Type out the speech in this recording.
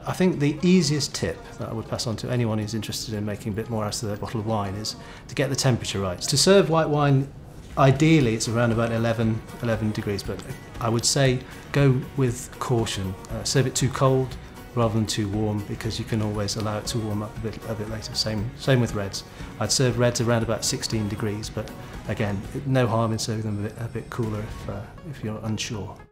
I think the easiest tip that I would pass on to anyone who's interested in making a bit more out of their bottle of wine is to get the temperature right. To serve white wine, ideally it's around about 11 degrees, but I would say go with caution. Serve it too cold rather than too warm, because you can always allow it to warm up a bit later. Same with reds. I'd serve reds around about 16 degrees, but again, no harm in serving them a bit cooler if you're unsure.